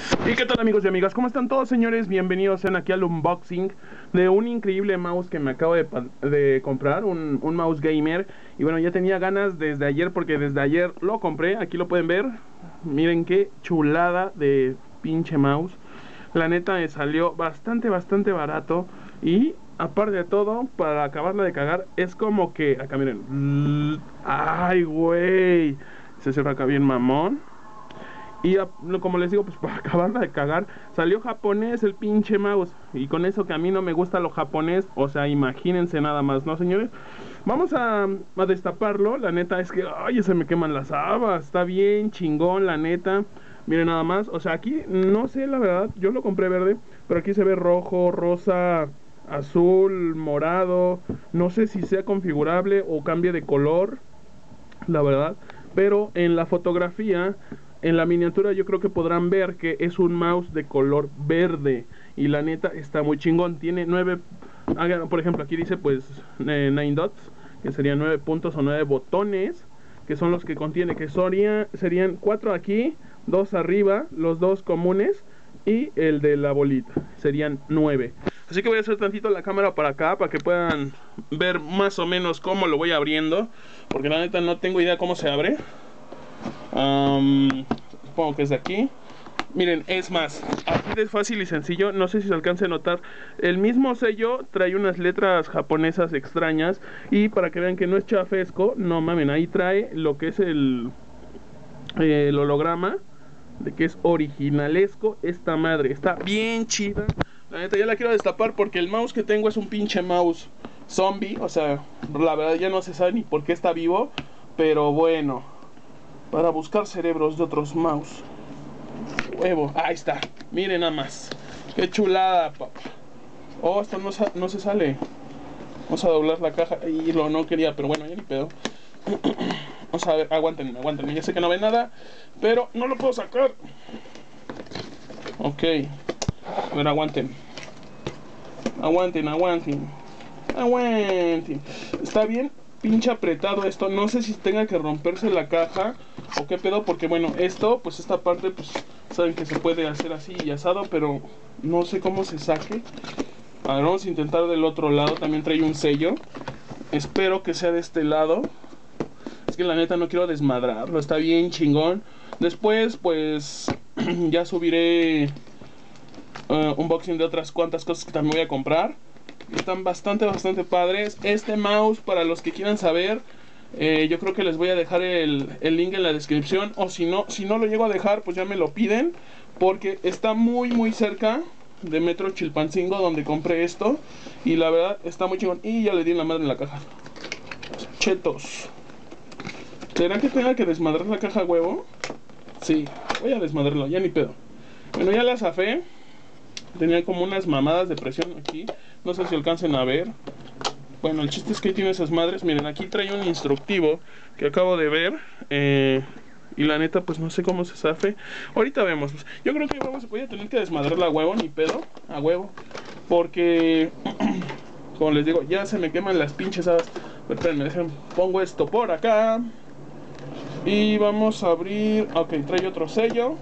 ¿Y qué tal, amigos y amigas? ¿Cómo están todos, señores? Bienvenidos sean aquí al unboxing de un increíble mouse que me acabo de comprar, un mouse gamer. Y bueno, ya tenía ganas desde ayer porque desde ayer lo compré, aquí lo pueden ver. Miren qué chulada de pinche mouse. La neta me salió bastante barato. Y aparte de todo, para acabarla de cagar, es como que... Acá miren. Ay, güey. Se cierra acá bien mamón. Y como les digo, pues para acabarla de cagar, salió japonés el pinche mouse. Y con eso que a mí no me gusta lo japonés, o sea, imagínense nada más, ¿no, señores? Vamos a destaparlo. La neta es que, ay, se me queman las habas. Está bien chingón, la neta. Miren nada más, o sea, aquí no sé la verdad, yo lo compré verde, pero aquí se ve rojo, rosa, azul, morado. No sé si sea configurable o cambie de color, la verdad. Pero en la fotografía, en la miniatura, yo creo que podrán ver que es un mouse de color verde. Y la neta está muy chingón. Tiene 9, por ejemplo, aquí dice pues 9 dots, que serían 9 puntos o 9 botones, que son los que contiene, que serían 4 aquí, 2 arriba, los 2 comunes y el de la bolita, serían 9. Así que voy a hacer tantito la cámara para acá, para que puedan ver más o menos cómo lo voy abriendo, porque la neta no tengo idea cómo se abre. Supongo que es de aquí. Miren, es más, así de fácil y sencillo. No sé si se alcance a notar, el mismo sello trae unas letras japonesas extrañas. Y para que vean que no es chafesco, no mamen, ahí trae lo que es el holograma de que es originalesco. Esta madre está bien chida. La neta ya la quiero destapar porque el mouse que tengo es un pinche mouse zombie. O sea, la verdad ya no se sabe ni por qué está vivo. Pero bueno, para buscar cerebros de otros mouse. Huevo, ahí está. Miren nada más. Qué chulada, papá. Oh, esto no se sale. Vamos a doblar la caja. Y lo no quería, pero bueno, ya ni pedo. Vamos a ver, aguántenme. Ya sé que no ve nada, pero no lo puedo sacar. Ok. A ver, aguanten. Aguanten. Está bien pinche apretado esto. No sé si tenga que romperse la caja o qué pedo, porque bueno, esto, pues esta parte, pues saben que se puede hacer así y asado, pero no sé cómo se saque. A ver, vamos a intentar del otro lado. También trae un sello. Espero que sea de este lado. Es que la neta no quiero desmadrarlo. Está bien chingón. Después, pues ya subiré unboxing de otras cuantas cosas que también voy a comprar. Están bastante padres. Este mouse, para los que quieran saber, yo creo que les voy a dejar el link en la descripción. O si no lo llego a dejar, pues ya me lo piden, porque está muy cerca de Metro Chilpancingo, donde compré esto. Y la verdad está muy chingón. Y ya le di en la madre en la caja. Chetos. ¿Será que tenga que desmadrar la caja, huevo? Sí, voy a desmadrarlo, ya ni pedo. Bueno, ya la zafé. Tenía como unas mamadas de presión aquí. No sé si alcancen a ver. Bueno, el chiste es que tiene esas madres. Miren, aquí trae un instructivo que acabo de ver. Y la neta, pues no sé cómo se zafe. Ahorita vemos. Yo creo que voy a tener que desmadrarla a huevo, ni pedo. A huevo. Porque, como les digo, ya se me queman las pinches habas. Pero espérenme, pongo esto por acá. Y vamos a abrir. Ok, trae otro sello.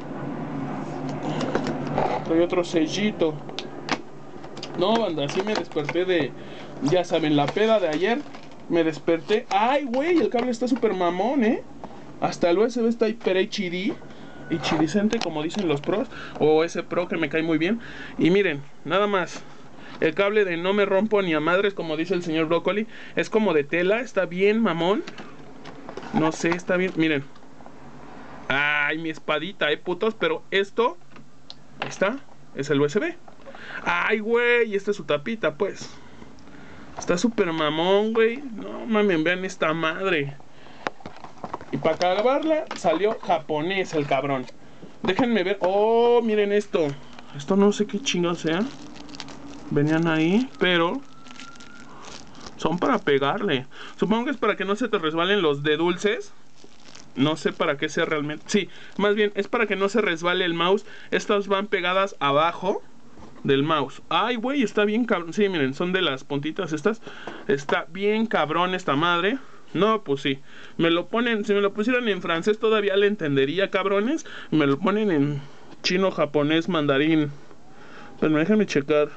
Trae otro sellito. No, banda, así me desperté de... Ya saben, la peda de ayer. Me desperté. ¡Ay, güey! El cable está súper mamón, ¿eh? Hasta el USB está hiper HD. HD-cente, como dicen los pros. O ese pro que me cae muy bien. Y miren, nada más. El cable de no me rompo ni a madres, como dice el señor Brócoli. Es como de tela, está bien mamón. No sé, está bien, miren. Ay, mi espadita, putos. Pero esto, ahí está, es el USB. Ay, güey, esta es su tapita, pues. Está súper mamón, güey. No mames, vean esta madre. Y para acabarla, salió japonés el cabrón. Déjenme ver. Oh, miren esto. Esto no sé qué chingados sea. Venían ahí, pero son para pegarle. Supongo que es para que no se te resbalen los de dulces. No sé para qué sea realmente. Sí, más bien es para que no se resbale el mouse. Estas van pegadas abajo del mouse. Ay, güey, está bien cabrón. Sí, miren, son de las puntitas estas. Está bien cabrón esta madre. No, pues sí. Me lo ponen, si me lo pusieran en francés todavía le entendería, cabrones. Me lo ponen en chino, japonés, mandarín. Pero déjame checar.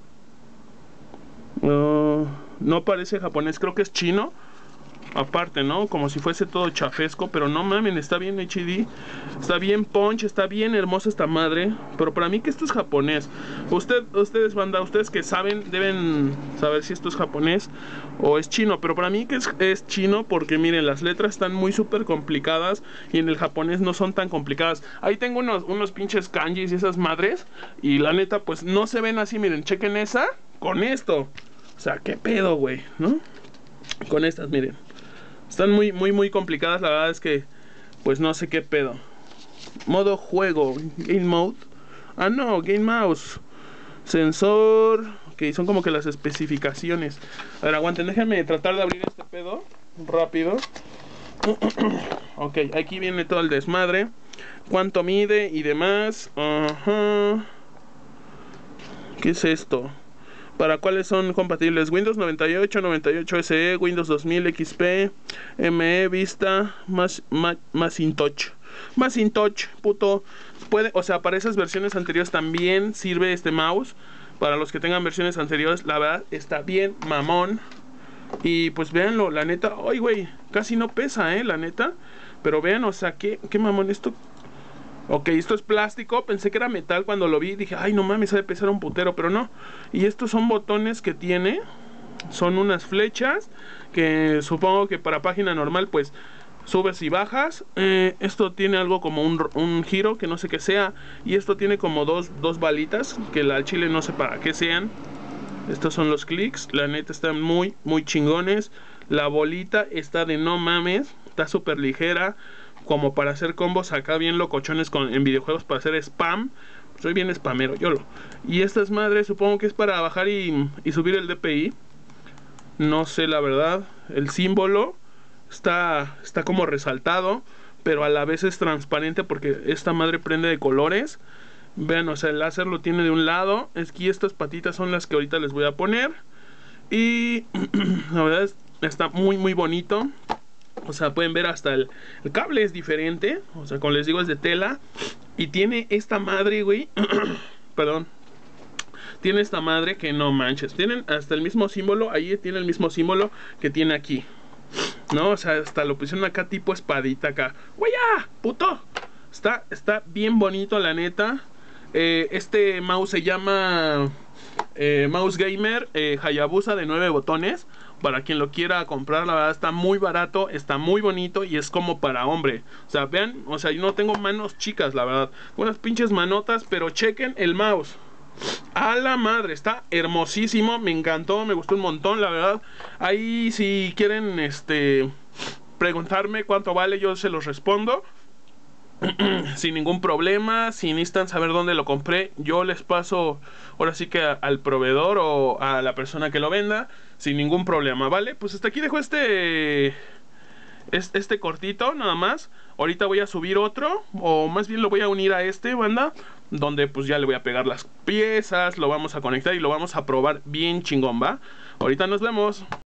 No parece japonés, creo que es chino. Aparte, ¿no? Como si fuese todo chafesco. Pero no mamen, está bien HD. Está bien punch, está bien hermosa esta madre. Pero para mí que esto es japonés. Ustedes, banda, ustedes que saben, deben saber si esto es japonés o es chino. Pero para mí que es chino, porque miren, las letras están muy súper complicadas. Y en el japonés no son tan complicadas. Ahí tengo unos pinches kanjis y esas madres. Y la neta, pues no se ven así. Miren, chequen esa con esto. O sea, qué pedo, güey, ¿no? Con estas, miren. Están muy complicadas, la verdad es que pues no sé qué pedo. Modo juego, Game Mode. Ah, no, Game Mouse. Sensor. Ok, son como que las especificaciones. A ver, aguanten, déjenme tratar de abrir este pedo rápido. Ok, aquí viene todo el desmadre. Cuánto mide y demás. Ajá. ¿Qué es esto? ¿Para cuáles son compatibles? Windows 98, 98 SE, Windows 2000 XP, ME, Vista, Macintosh. Macintosh, puto. Puede, o sea, para esas versiones anteriores también sirve este mouse. Para los que tengan versiones anteriores, la verdad está bien mamón. Y pues véanlo, la neta. Ay, güey, casi no pesa, la neta. Pero vean, o sea, qué mamón esto. Ok, esto es plástico, pensé que era metal cuando lo vi, dije, ay no mames, sabe pesar un putero, pero no. Y estos son botones que tiene, son unas flechas, que supongo que para página normal pues subes y bajas. Esto tiene algo como un giro, que no sé qué sea, y esto tiene como dos balitas, que al chile no sé para qué sean. Estos son los clics, la neta están muy chingones. La bolita está de no mames, está súper ligera, como para hacer combos acá bien locochones en videojuegos, para hacer spam. Soy bien spamero, YOLO. Y esta es madre, supongo que es para bajar y subir el DPI. No sé la verdad. El símbolo está como resaltado, pero a la vez es transparente porque esta madre prende de colores. Vean, o sea, el láser lo tiene de un lado. Aquí estas patitas son las que ahorita les voy a poner. Y la verdad está muy bonito. O sea, pueden ver hasta el cable es diferente. O sea, como les digo, es de tela. Y tiene esta madre, güey. Perdón. Tiene esta madre que no manches. Tienen hasta el mismo símbolo. Ahí tiene el mismo símbolo que tiene aquí, ¿no? O sea, hasta lo pusieron acá tipo espadita acá. ¡Güey, ya! ¡Puto! Está bien bonito, la neta. Este mouse se llama Mouse Gamer Hayabusa de 9 botones. Para quien lo quiera comprar, la verdad está muy barato, está muy bonito y es como para hombre. O sea, vean, o sea, yo no tengo manos chicas, la verdad. Unas pinches manotas, pero chequen el mouse. A la madre, está hermosísimo, me encantó, me gustó un montón, la verdad. Ahí si quieren preguntarme cuánto vale, yo se los respondo. Sin ningún problema. Si necesitan saber dónde lo compré, yo les paso ahora sí que al proveedor o a la persona que lo venda, sin ningún problema, ¿vale? Pues hasta aquí dejo este cortito, nada más. Ahorita voy a subir otro, o más bien lo voy a unir a este, banda, donde pues ya le voy a pegar las piezas, lo vamos a conectar y lo vamos a probar bien chingón, ¿va? Ahorita nos vemos.